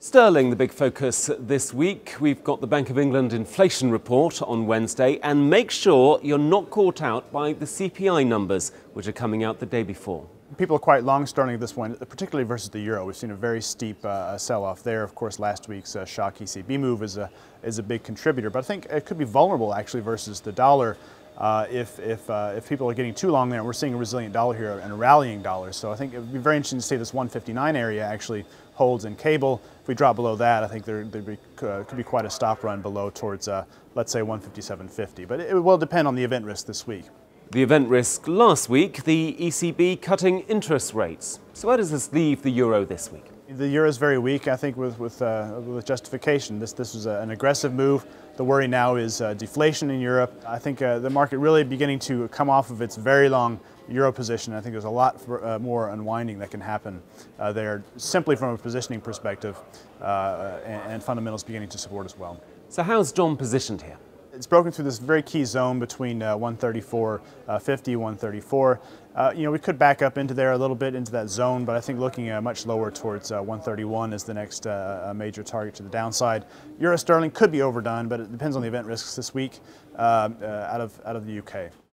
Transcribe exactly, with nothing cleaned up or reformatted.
Sterling, the big focus this week. We've got the Bank of England inflation report on Wednesday, and make sure you're not caught out by the C P I numbers, which are coming out the day before. People are quite long sterling at this point, particularly versus the euro. We've seen a very steep uh, sell-off there. Of course, last week's uh, shock E C B move is a, is a big contributor, but I think it could be vulnerable actually versus the dollar uh, if, if, uh, if people are getting too long there. We're seeing a resilient dollar here and a rallying dollar, so I think it would be very interesting to see this one fifty-nine area actually holds in cable. If we drop below that, I think there, there be, uh, could be quite a stop run below towards, uh, let's say, one fifty-seven fifty, but it, it will depend on the event risk this week. The event risk last week, the E C B cutting interest rates. So where does this leave the euro this week? The euro is very weak, I think, with, with, uh, with justification. This, this was a, an aggressive move. The worry now is uh, deflation in Europe. I think uh, the market really beginning to come off of its very long euro position. I think there's a lot for, uh, more unwinding that can happen uh, there, simply from a positioning perspective, uh, and, and fundamentals beginning to support as well. So how's John positioned here? It's broken through this very key zone between uh, one thirty-four fifty, one thirty-four. Uh, you know, we could back up into there a little bit into that zone, but I think looking uh, much lower towards uh, one thirty-one is the next uh, major target to the downside. Euro sterling could be overdone, but it depends on the event risks this week uh, uh, out of out of the U K.